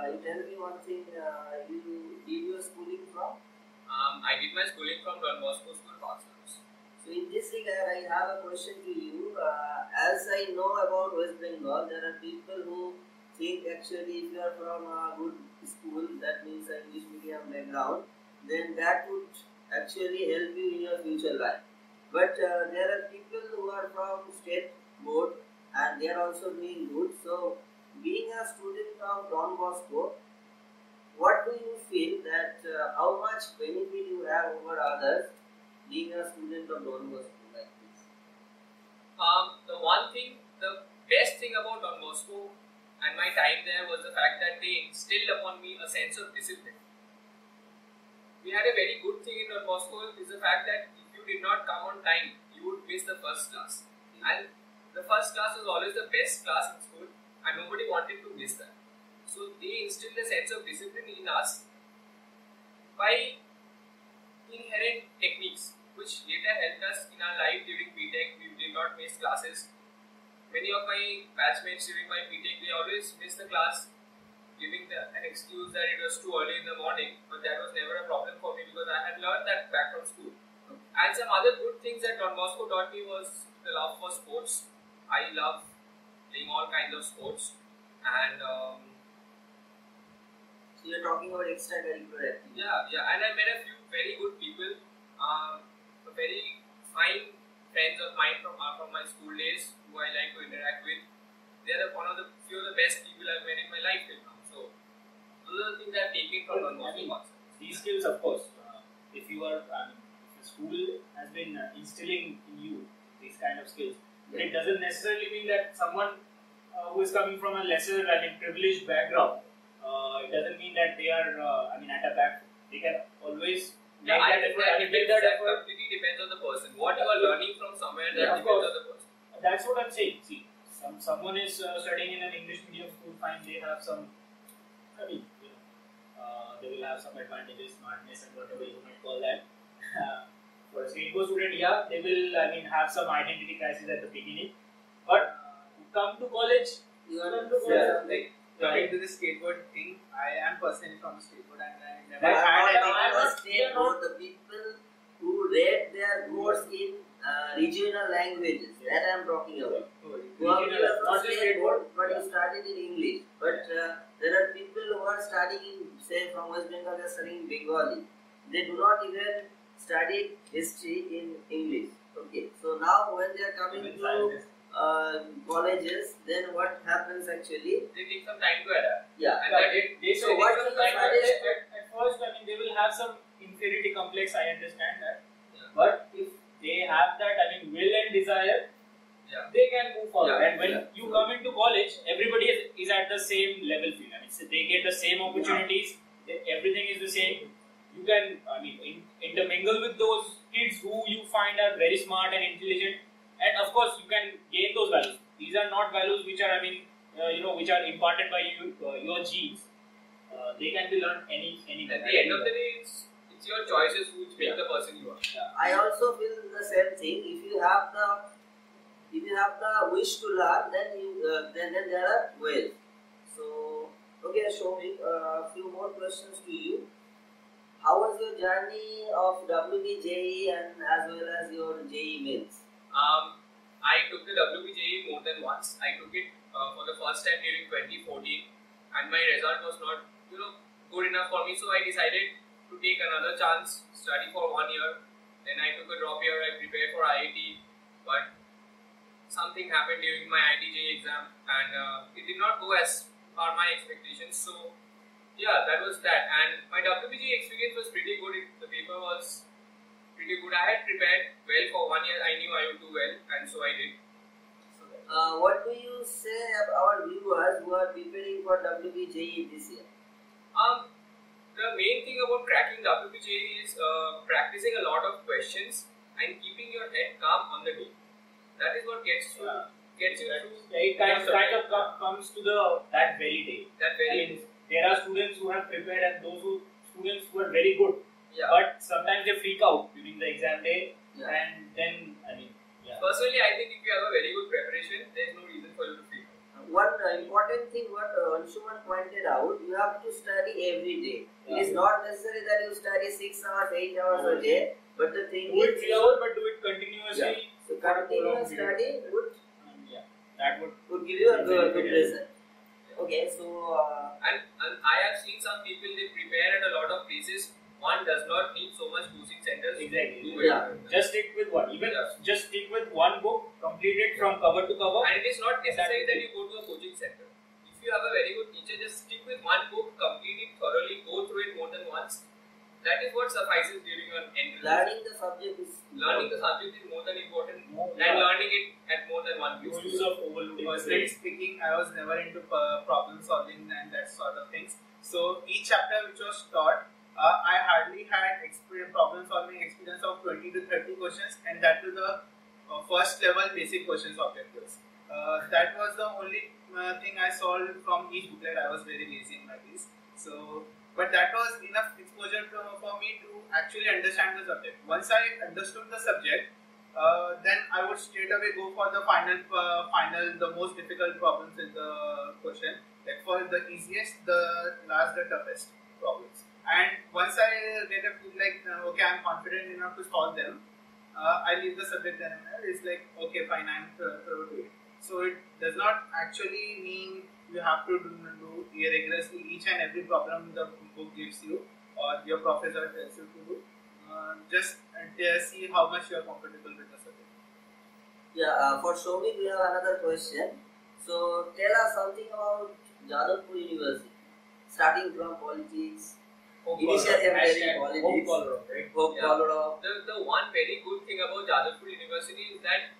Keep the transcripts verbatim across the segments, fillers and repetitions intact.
you tell me one thing. Uh, you did your schooling from? Um, I did my schooling from Don Bosco School, Barcelona. So in this regard, I have a question to you. Uh, as I know about West Bengal, there are people who think actually if you are from a good school, that means an English medium background, then that would actually help you in your future life. But uh, there are people who are from state board and they are also doing good. So being a student of Don Bosco, what do you feel that uh, how much benefit you have over others being a student of Don Bosco like this? Um, the one thing, the best thing about Don Bosco and my time there was the fact that they instilled upon me a sense of discipline. We had a very good thing in Don Bosco is the fact that if you did not come on time, you would miss the first class. And the first class was always the best class in school and nobody wanted to miss that. So they instilled a sense of discipline in us by inherent techniques which later helped us in our life during B Tech. We did not miss classes. Many of my batchmates during my B Tech, they always missed the class giving the, an excuse that it was too early in the morning, but that was never a problem for me because I had learned that back from school. And some other good things that Don Bosco taught me was the love for sports. I love playing all kinds of sports and um, so you're talking about extracurricular activities. Yeah, yeah, and I met a few very good people, uh, very fine friends of mine from uh, from my school days who I like to interact with. They are one of the few of the best people I've met in my life till now. So those are the things I've taken from Don Bosco. These skills, of course, uh, if you are, I mean, if the school has been uh, instilling in you these kind of skills, but it doesn't necessarily mean that someone uh, who is coming from a lesser, I mean, privileged background. Uh, it doesn't mean that they are, uh, I mean, at a back, they can always make yeah, that I effort. That, I mean, make that that effort. completely depends on the person. What you are learning from somewhere, that Yeah, depends course. on the person. That's what I'm saying. See, some someone is uh, studying in an English medium school, fine, they have some, I mean, you know, uh, they will have some advantages, smartness and whatever you might call that. For a skateboard student, yeah, they will, I mean, have some identity crisis at the beginning. But uh, come to college, You are come to Yeah, college. like coming to the skateboard thing, I am personally from a skateboard and I never That- had Not any. about not- state not- board, the people who read their course in uh, regional languages, that I am talking about. Who are Regional, from not just state board, skateboard. but you Yeah. started in English. But uh, there are people who are studying in, say, from West Bengal, they are studying Bengali. They do not even study history in English. Okay, so now when they are coming Even to scientists. uh, colleges, then what happens actually? They take some time to adapt. Yeah. And Yeah, that they, they So say what they do will you find out suggest that at, at first, I mean, they will have some inferiority complex, I understand that. Yeah. But if they have that, I mean, will and desire, Yeah. they can move forward. Yeah, And when yeah. you come into college, everybody is, is at the same level field. I mean, so they get the same opportunities, they, everything is the same. You can, I mean, in, intermingle with those kids who you find are very smart and intelligent, and of course, you can gain those values. These are not values which are, I mean, uh, you know, which are imparted by you, uh, your genes. Uh, they can be learned any anywhere. At the end of the day, it's, it's your choices which make Yeah. the person you are. Yeah. I also feel the same thing. If you have the if you have the wish to learn, then you uh, then, then there are ways. So okay, Shomik, a uh, few more questions to you. How was your journey of W B J E and as well as your J E mains? Um, I took the W B J E more than once. I took it uh, for the first time during twenty fourteen, and my result was not, you know, good enough for me. So I decided to take another chance, study for one year. Then I took a drop year. I prepared for I I T, but something happened during my I I T J E exam, and uh, it did not go as per my expectations. So yeah, that was that. And my W B J E experience was pretty good. It, the paper was pretty good. I had prepared well for one year. I knew I would do well, and so I did. So that- Uh, what do you say about our viewers who are preparing for W B J E this year? Um, the main thing about cracking W B J E is uh, practicing a lot of questions and keeping your head calm on the day. That is what gets you Yeah. gets you That- through. yeah, it kind, most of kind the of com- comes to the that very day. That I very mean, there are students who have prepared and those who students who are very good, yeah. but sometimes they freak out during the exam day, Yeah. and then I mean, yeah, Personally, I think if you have a very good preparation, there is no reason for you to freak out. one uh, important thing what uh, Anshuman pointed out, you have to study every day. Yeah. It is not necessary that you study six hours, eight hours Yeah. a day, but the thing Do it is, three hours, but do it continuously. yeah. So for a continuous prolonged period. study would, Um, yeah, that would. would give you a good, good Benefit. result. Okay, so uh, And, and I have seen some people, they prepare at a lot of places. One does not need so much coaching centers. Exactly. Do Yeah. it. Just stick with one. Even Yeah. just stick with one book, complete it from cover to cover. And it is not necessary that you go to a coaching center. If you have a very good teacher, just stick with one book, complete it thoroughly, go through it more than once. That is what suffices during your entrance. learning the subject is Learning the subject is more than important More, than yeah. learning it at more than one No place. use of overloading. the Personally brain. speaking, I was never into uh, problem solving and that sort of things. So each chapter which was taught, uh, I hardly had experience, problem solving experience of twenty to thirty questions, and that to the uh, first level basic questions objectives. Uh, that was the only uh, thing I solved from each booklet. I was very lazy in my case. So, but that was enough exposure to, for me to actually understand the subject. Once I understood the subject, uh, then I would straight away go for the final, uh, final, the most difficult problems in the question. Like for the easiest, the last, the toughest problems. And once I get a feel like, uh, okay, I'm confident enough to solve them, uh, I leave the subject then and there. It's like, okay, fine, I'm through to it. So it does not actually mean you have to do, do rigorously each and every problem the book gives you or your professor tells you to do. Uh, just uh, see how much you are comfortable with the subject. yeah. Uh, for Shomik, we have another question. So tell us something about Jadavpur University, starting from politics. Hope Initially, I'm very Hashtag politics. Hope Colorado, right? Hope Yeah. Colorado. The, the one very good thing about Jadavpur University is that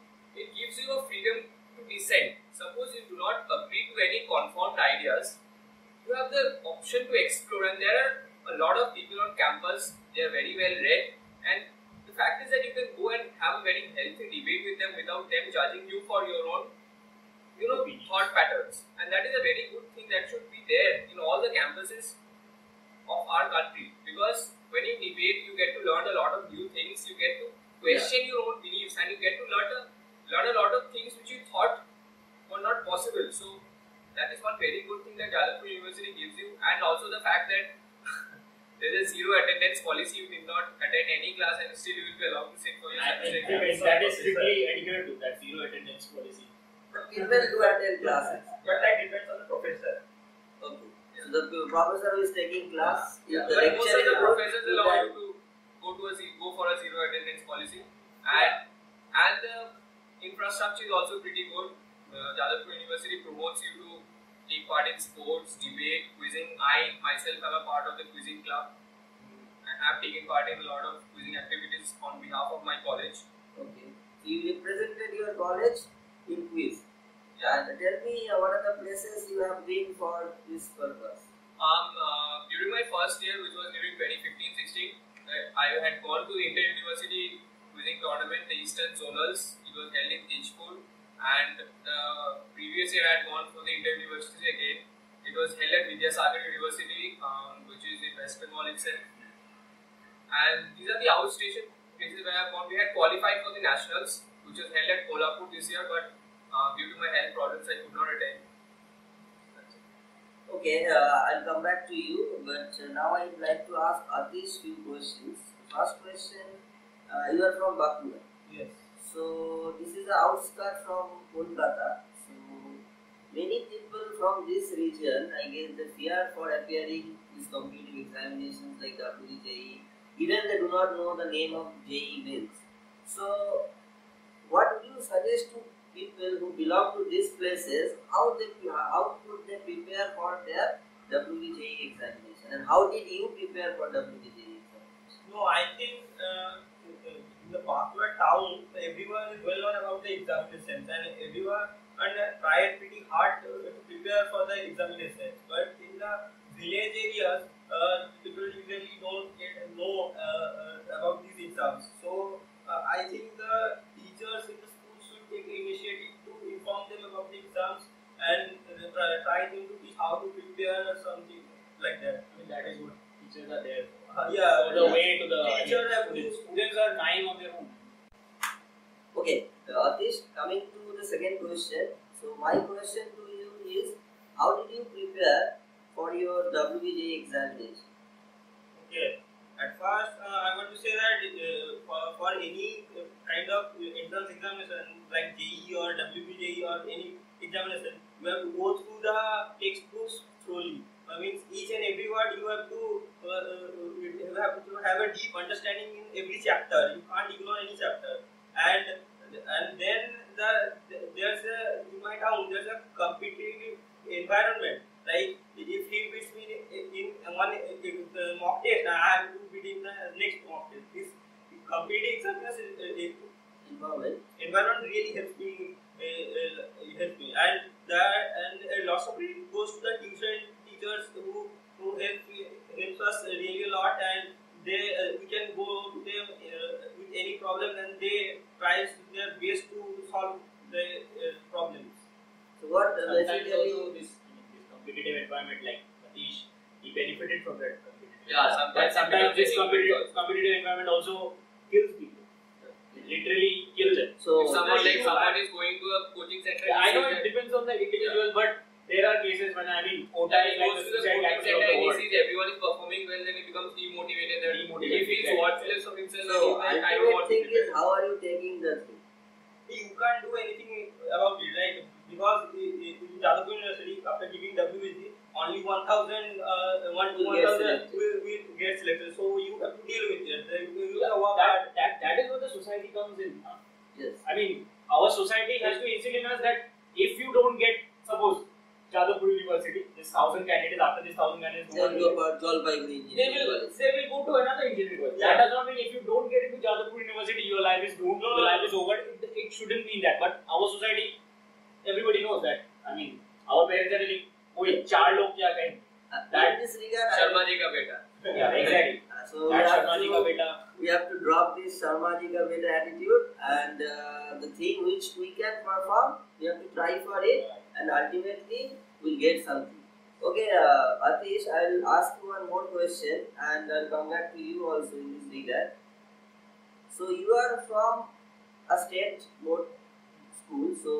it gives you a freedom to dissent. Suppose you do not agree to any conformed ideas, you have the option to explore, and there are a lot of people on campus, they are very well read, and the fact is that you can go and have a very healthy debate with them without them judging you for your own you know, Opinions. thought patterns. And that is a very good thing that should be there in all the campuses of our country, because when you debate, you get to learn a lot of new things, you get to question your own beliefs, and you get to learn a, learn a lot of things which you thought were not possible. So that is one very good thing that Jadavpur University gives you, and also the fact that there is a zero attendance policy. You did not attend any class and still you will be allowed to sit for your And semester that exams. is- that is strictly adhered to, that zero attendance policy. But people do attend classes. But that depends on the professor. Okay. So the professor who is taking class, Yeah, if the but most lecturer of the is good, professors you allow can- you to go to a ze- go for a zero attendance policy, and and the infrastructure is also pretty good. Uh, Jadavpur University promotes you to take part in sports, debate, quizzing. I myself am a part of the quizzing club. I have taken part in a lot of quizzing activities on behalf of my college. Okay. So you represented your college in quiz. And tell me uh, what are the places you have been for this purpose? Um, uh, during my first year, which was during twenty fifteen sixteen, uh, I had gone to the Inter-University quizzing tournament, the Eastern Zonals. It was held in Jadavpur, and the previous year I had gone for the Inter-University again. It was held at Vidyasagar University, um, which is in West Bengal itself. And these are the outstation places where I have gone. We had qualified for the Nationals, which was held at Kolhapur this year, but uh, due to my health problems, I could not attend. That's it. Okay, uh, I'll come back to you, but uh, now I would like to ask Atish few questions. First question, uh, you are from Bakuya. Yes. So this is the outskirt from Kolkata. So many people from this region, I guess, they fear for appearing these competitive examinations like W J E. Even they do not know the name of J E E mains. So what would you suggest to people who belong to these places? How they how could they prepare for their W J E examination, and how did you prepare for W J E examination? No, I think uh, in the Bakuya town, everyone is well known about the examinations, and everyone and uh, tried pretty hard to, to prepare for the examinations. But in the village areas, uh, people usually don't get know uh, uh, about these exams. So uh, I think the teachers in the school should take initiative to inform them about the exams and uh, try, try them to teach how to prepare or something like that. I mean, that is what teachers are there for. Uh, yeah, So the way to the teacher have to- students, students are dying on their own. Okay, uh, Atish, coming to the second question. So So my question to you is, how did you prepare for your W B J examination? Okay. At first, uh, I want to say that uh, for, for any uh, kind of entrance examination like J E E or W B J E or any examination, you have to go through the textbooks thoroughly. I mean, each and every word you have to uh, uh, you have to have a deep understanding in every chapter. You can't ignore any chapter. And and then the there's a in my town there's a competitive environment. Like if he beats me in, in one uh, mock test, I have to beat in the next mock test. This competitive examination uh, Environment. environment really helps me. Uh, uh, helps me, and that and uh, lots of credit goes to the tuition teachers who who help helps us really a lot, and they uh, we can go to them uh, with any problem, and they try their best to solve the uh, problems. So what uh, Sometimes basically also this, this competitive environment, like Matish, he benefited from that competitive Yeah, environment. sometimes But sometimes this it becomes competitive, difficult. competitive environment also kills people. It literally kills them. so If someone like you someone are- is going to a coaching center, Yeah, I he know sees it that- depends on the individual, but there are cases when I mean, Kota He is like goes the to the suicide coaching capital center of the and he world. sees everyone is performing well, then he becomes demotivated. And Demotivated, he feels exactly. worthless of himself. so and he's like, I don't ultimate want to thing be is, better. how are you taking the thing? You can't do anything about it, right? Because in Jadavpur University, after giving W B C, only one thousand, uh, one to Will one get thousand selected. will, will get selected. So you have to deal with it. Like, you Yeah, have to work that, hard. that, that is where the society comes in. huh? Yes. I mean, our society has to instill in us that if you don't get, suppose, Jadavpur University, this thousand candidates, after this thousand candidates, They will go for Jolpaiguri they engineering will college. they will go to another engineering college. Yeah. That does not mean if you don't get into Jadavpur University, your life is doomed, No, your no, life no. is over. It, it shouldn't mean that. But our society, everybody knows that. I mean, our parents are telling, "Oi, चार लोग क्या कहेंगे?" Uh, That- in this regard, I- Sharma ji ka beta. Yeah, exactly. Uh, so we That's have, Sharma ji ka to, beta. we have to drop this Sharma ji ka beta attitude, and uh, the thing which we can perform, we have to try for it, and ultimately we'll get something. Okay, uh, Atish, I'll ask you one more question, and I'll come back to you also in this regard. So you are from a state board school, so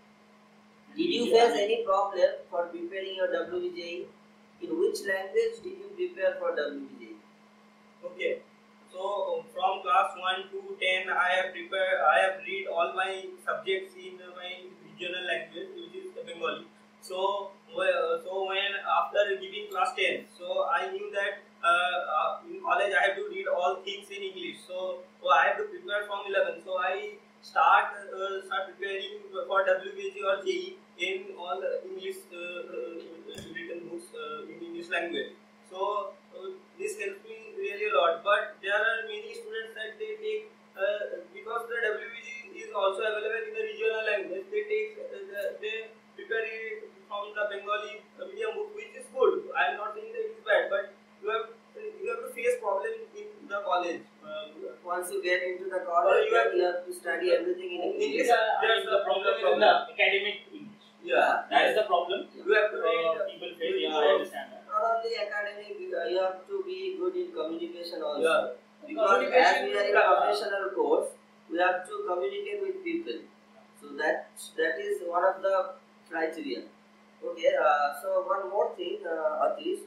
did you face any problem for preparing your W B J E? In which language did you prepare for W B J E? Okay. So from class one to ten, I have prepared. I have read all my subjects in my regional language, which is Bengali. So, well, so when after giving class ten, so I knew that uh, uh, in college I have to read all things in English. So, so I have to prepare from eleven. So I start uh, start preparing for W B G or J E in all English uh, uh, written books uh, in English language. So uh, this helps me really a lot. But there are many students that they take uh, because the W B G is also available in the regional language. They take uh, the, they prepare it from the Bengali medium book, which is good. I am not saying that it is bad, but you have you have to face problems in the college. Uh, Once you get into the college, you have- you have to study everything in English. English, uh, I mean, the problem is in the academic English. yeah, That is the problem. you have to read. Uh, people face. Yeah, I understand that. Not only academic, you you have to be good in communication also. Yeah. Because as Communication we are in a professional course, we have to communicate with people. So that that is one of the criteria. Okay. Uh, so one more thing, uh, Atish.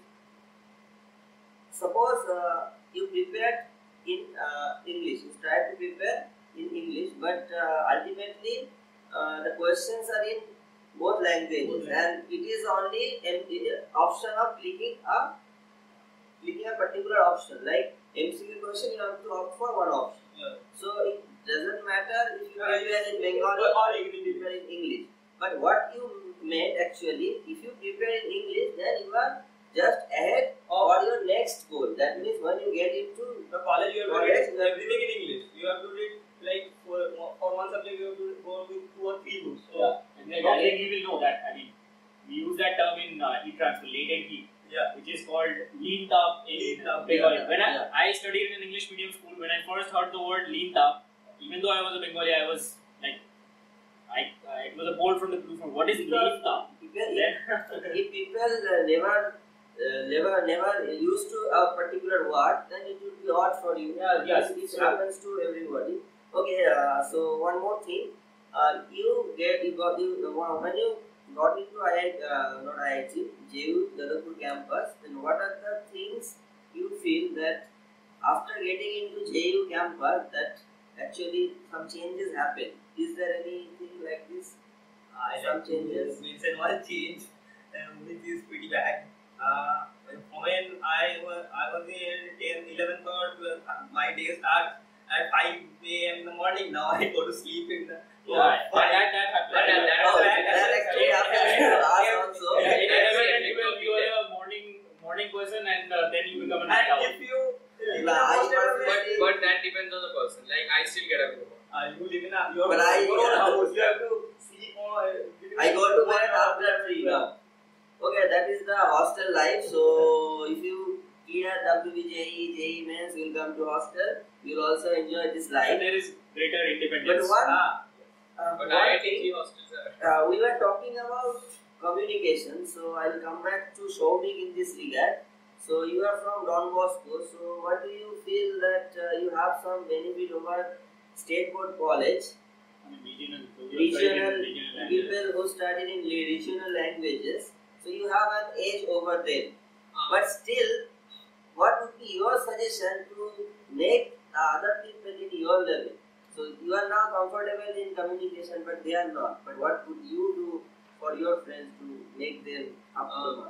Suppose uh, you prepared in uh, English, you try to prepare in English, but uh, ultimately uh, the questions are in both languages, Both and it is only an uh, option of clicking a clicking a particular option. Like M C Q question, you have to opt for one option. Yeah. So it doesn't matter if you Yeah, prepare in yes. Bengali Or or if you prepare in English. But what you meant actually, if you prepare in English, then you are just ahead for your next goal. That means when you get into The college you have to College, read you have everything in English. You have to read like for, for one subject you have to go with two or three books. So Yeah, and then I think you will know that. I mean, we use that term in uh, heat transfer, latent heat, yeah, which is called lean tap in Lean tap, Bengali. yeah, when I, yeah. I studied in an English medium school, when I first heard the word lean tap, even though I was a Bengali, I was like, I, uh, it was a bolt from the blue from what is lean tap? People, Then, if people uh, never, uh, never, never used to a particular word, then it would be odd for you. Yeah, yes, This so- happens to everybody. Okay, uh, so one more thing. uh, you get you got you when you got into I I T, uh, not I I T, J U Jadavpur campus, then what are the things you feel that after getting into J U campus that actually some changes happen? Is there anything like this? I Some like to changes? mention one change, um, which is pretty bad. Uh, when I was, I was in tenth, eleventh or twelfth, my day starts at five a m in the morning. Now I go to sleep in the Yeah, five. that, that happens. That- that- that- Oh, that- that actually happens to us also. Yeah, in Yeah, eleven, yeah, you are you are a morning morning person, and uh, then you become a night And owl. if you live in Nah, a I hostel, personally- But, but that depends on the person. Like, I still get up in the morning. uh, you live in a your, But I- your own house. You have to sleep or uh, I go to bed after three now. Okay, that is the hostel life. So if you clear W B J E, J E mains, you will come to hostel. You will also enjoy this And life. there is greater But independence. one, Ah, uh, But one I I T thing, hostels are. uh, we were talking about communication. So I will come back to Shobik in this regard. So you are from Don Bosco. So what do you feel that uh, you have some benefit over State Board College? I mean, regional, Regional regional languages. people who studied in regional languages, so you have an edge over them. Uh, But still, what would be your suggestion to make the other people in your level? So you are now comfortable in communication, but they are not. But what would you do for your friends to make them up to the Um, mark?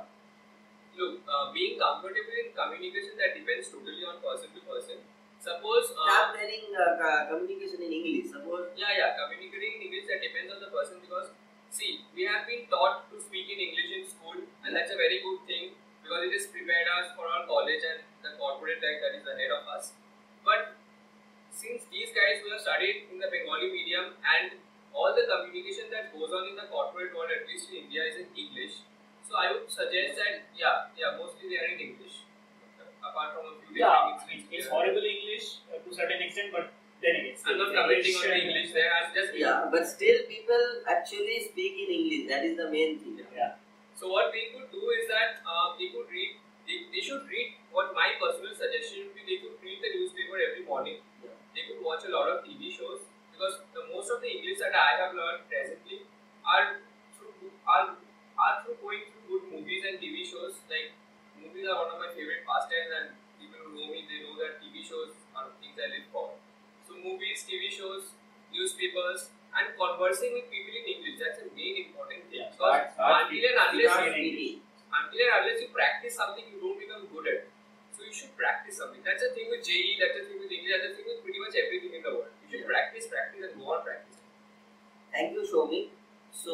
Look, uh, being comfortable in communication, that depends totally on person to person. Suppose, uh, Start telling uh, co- communication in English. Suppose yeah, yeah, communicating in English, that depends on the person, because see, we have been taught to speak in English in school, and that's a very good thing because it has prepared us for our college and the corporate life that is ahead of us. But since these guys who have studied in the Bengali medium and all the communication that goes on in the corporate world, at least in India, is in English, so I would suggest that yeah, yeah, mostly they are in English. Apart from a few Yeah, different it's, things. it's horrible English uh, to a certain extent, but then again, I'm not commenting on the English there. I'm just yeah, but still people actually speak in English. That is the main thing. Yeah. So what we could do is that uh, they could read. They, they should read. What my personal suggestion would be, they could read the newspaper every morning. Yeah. They could watch a lot of T V shows, because the most of the English that I have learned presently are through are are through going through good movies and T V shows. Like, movies are one of my favorite pastimes, and people who know me, they know that T V shows are things I live for. So movies, T V shows, newspapers, and conversing with people in English, that's a main important thing. Yeah, Because start- start until and unless start you, in English. until and unless you practice something, you don't become good at it. So you should practice something. That's the thing with J E, that's the thing with English, that's the thing with pretty much everything in the world. You should practice, practice, and go on practicing. Thank you, Shomi. So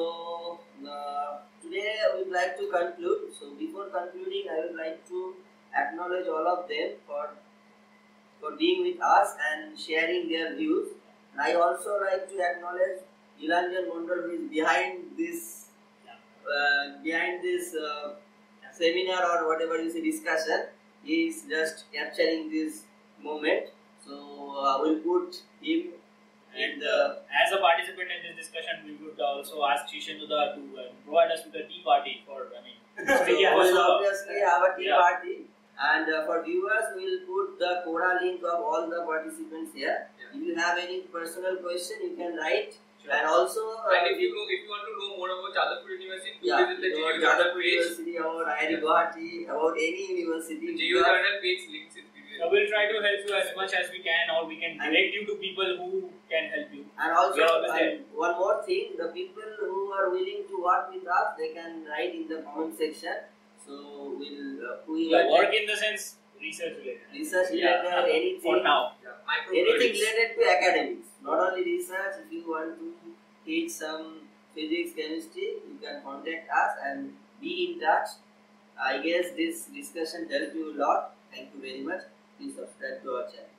uh, today I would like to conclude. So before concluding, I would like to acknowledge all of them for for being with us and sharing their views. And I also like to acknowledge Ilanjan Mondal, who is behind this uh, behind this uh, seminar or whatever you say discussion. He is just capturing this moment. So uh, we'll put him in And the. uh, as a participant in this discussion, we would also ask Shishan to, the, to uh, provide us with a tea party for, I mean, So we yeah, will so- obviously have a tea Yeah. party, and uh, for viewers, we will put the Quora link of all the participants here. Yeah. If you have any personal question, you can write. Sure. And also, uh, And if you know, if you want to know more about Jadavpur University, do yeah, visit the J U about Journal Jadavpur page. University, about I I T Guwahati, about any university. The J you U are- Journal page links in video. Uh, we'll try to help you as much as we can, or we can direct you to people who can help you. And also, We are always there. and one more thing: the people who are willing to work with us, they can write in the comment section. So we'll uh, we Yeah, will work in the sense research related. research Yeah, related, anything. for now. Yeah. Micro Anything credits. related to academics, not only research. If you want to teach some physics, chemistry, you can contact us and be in touch. I guess this discussion helped you a lot. Thank you very much. Please subscribe to our channel.